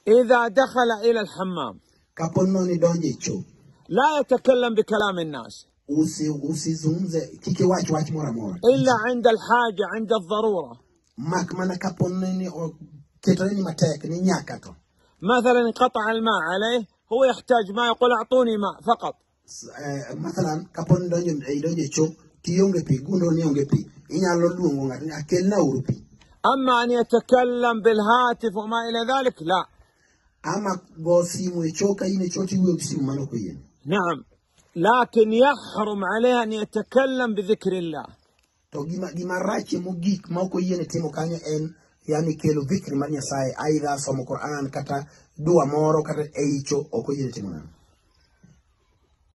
إذا دخل إلى الحمام لا يتكلم بكلام الناس إلا عند الحاجة، عند الضرورة. مثلا انقطع الماء عليه، هو يحتاج ماء، يقول أعطوني ماء فقط. مثلا أما أن يتكلم بالهاتف وما إلى ذلك لا. نعم، لكن يحرم عليه أن يتكلم بذكر الله. yani kelo dhikri mar Nyasaye, aidha somo Quran kata dua moro kata eicho ok oyiene timo.